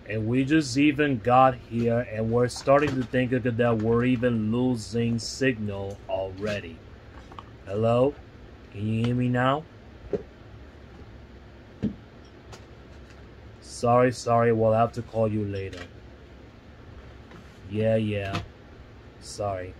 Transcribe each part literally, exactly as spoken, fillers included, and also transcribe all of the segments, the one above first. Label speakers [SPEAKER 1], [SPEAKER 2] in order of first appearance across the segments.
[SPEAKER 1] And we just even got here and we're starting to think that we're even losing signal already. Hello? Can you hear me now? Sorry, sorry, we'll have to call you later. Yeah, yeah. Sorry.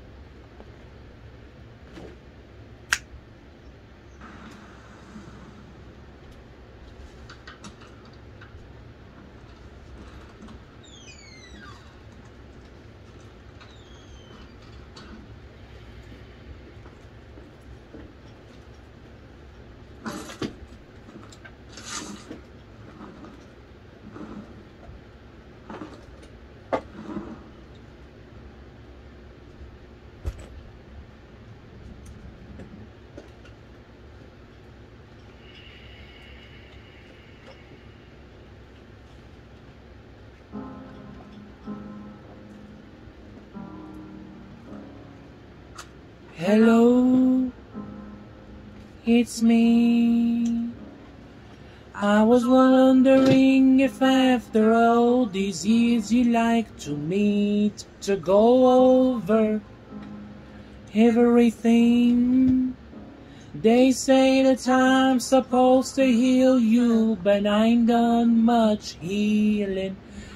[SPEAKER 1] Hello, it's me. I was wondering if after all these years you'd like to meet to go over everything. They say the time's supposed to heal you, but I ain't done much healing.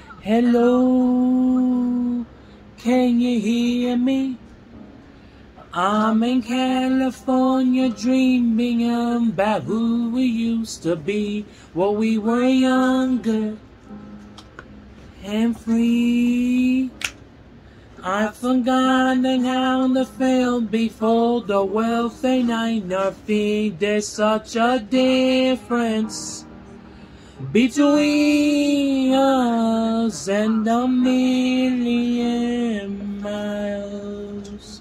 [SPEAKER 1] Hello, can you hear me? I'm in California dreaming about who we used to be when we were younger and free. I've forgotten how to feel before the wealth ain't in our feet. There's such a difference between us and a million miles.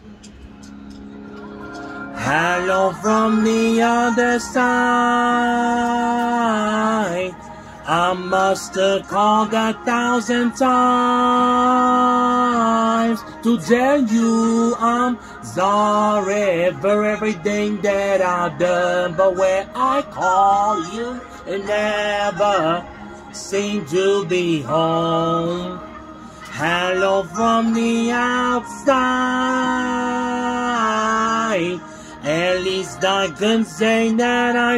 [SPEAKER 1] Hello from the other side. I must have called a thousand times to tell you I'm sorry for everything that I've done. But when I call you, it never seems to be home. Hello from the outside. At least I can say that I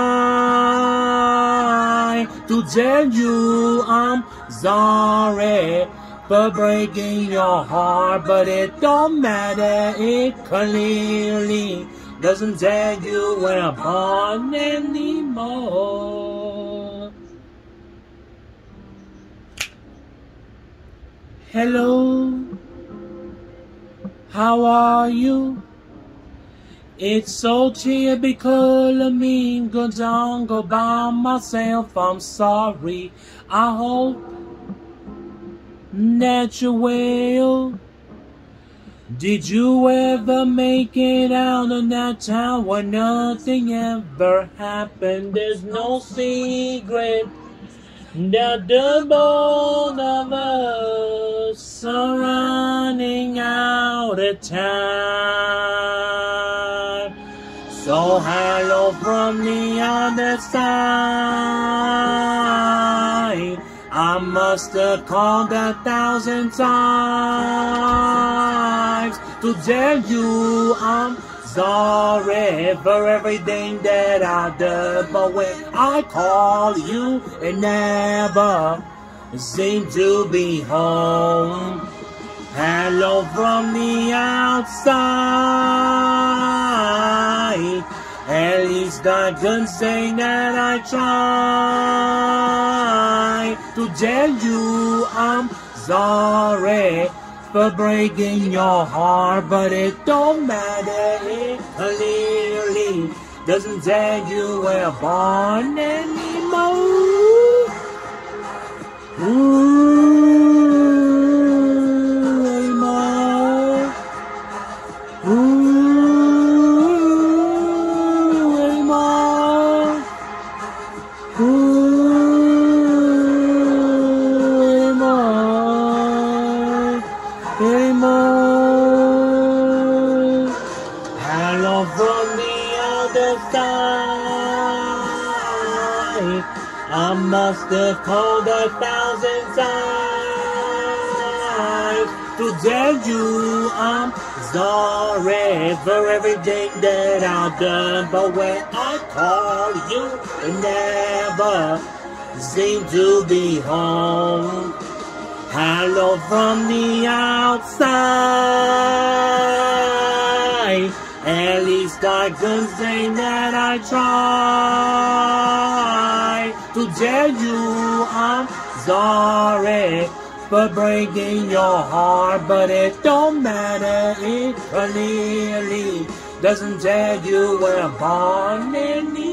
[SPEAKER 1] try to tell you I'm sorry for breaking your heart, but it don't matter, it clearly doesn't tell you we're apart anymore. Hello, how are you? It's so typical of me, go down, go by myself, I'm sorry. I hope that you will. Did you ever make it out of that town where nothing ever happened? There's no secret that the both of us are running out of time. So hello from the other side. I must have called a thousand times to tell you I'm sorry for everything that I've done. But when I call you, it never seems to be home. Hello from the outside. At least I can say that I try to tell you I'm sorry for breaking your heart, but it don't matter, it clearly doesn't tell you we're born anymore. Ooh, anymore. Ooh, anymore. Ooh, anymore. Anymore. Hello from the other side. I must have called a thousand times to tell you I'm sorry for everything that I've done. But when I call you, it never seem to be home. Hello from the outside. At least I can say that I tried to tell you I'm sorry for breaking your heart, but it don't matter. It clearly doesn't tell you where I'm born in the